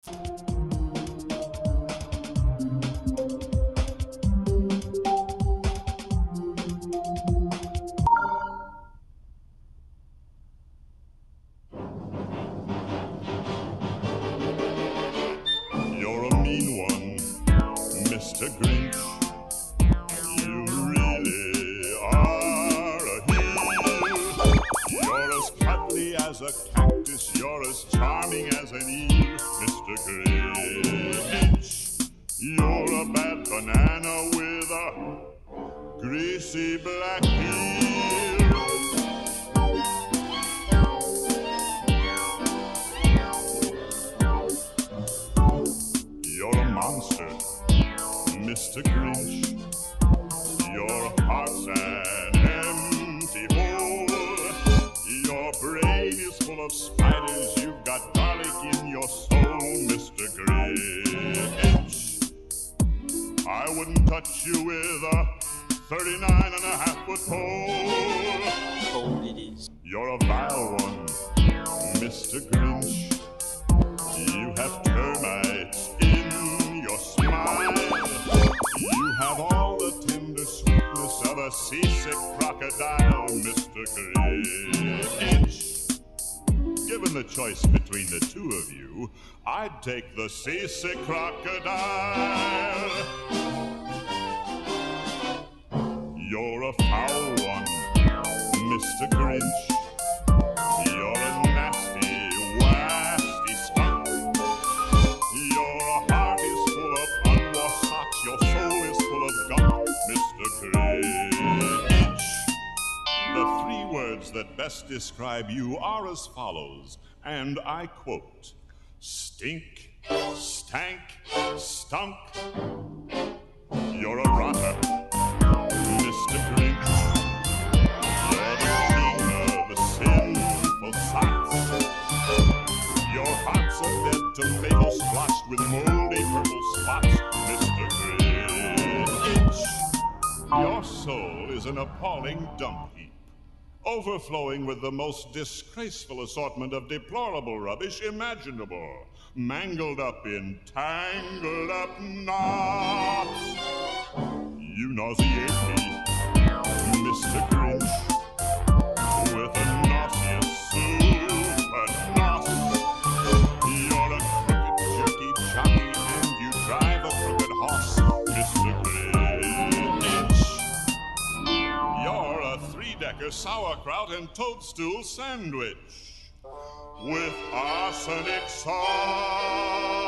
You're a mean one, Mr. Grinch. You really are a heel. You're as cuddly as a cactus, you're as charming as an eel, Mr. Grinch. You're a bad banana with a greasy black peel. You're a monster, Mr. Grinch. Your heart's an empty hole. Your brain is full of spiders. You've got garlic in your soul, Mr. Grinch. I wouldn't touch you with a 39.5-foot pole. Cold it is. You're a vile one, Mr. Grinch. You have termites in your smile. You have all the tender sweetness of a seasick crocodile, Mr. Grinch. Given the choice between the two of you, I'd take the seasick crocodile. You're a foul one, Mr. Grinch. You're a nasty, wasty skunk. Your heart is full of unwashed socks. Your soul is full of gunk, Mr. Grinch. The three words that best describe you are as follows, and I quote: stink, stank, stunk. You're a rotter, Mr. Grinch. You're the king of the sinful sights. Your heart's a dead tomato splotched with moldy purple spots, Mr. Grinch. Your soul is an appalling dump heap, overflowing with the most disgraceful assortment of deplorable rubbish imaginable, mangled up in tangled up knots. You nauseate me, Mr. Grinch, with a nauseous super nos. You're a crooked jerky jockey and you drive a crooked horse, Mr. Grinch. You're a three-decker sauerkraut and toadstool sandwich with arsenic sauce.